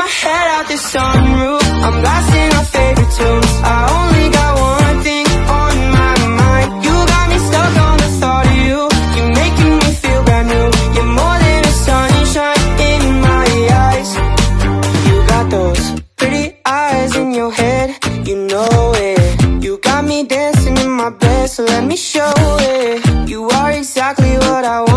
my head out the sunroof, I'm blasting our favorite tunes. I only got one thing on my mind. You got me stuck on the thought of you. You're making me feel brand new. You're more than a sunshine in my eyes. You got those pretty eyes in your head, you know it. You got me dancing in my bed, so let me show it. You are exactly what I want.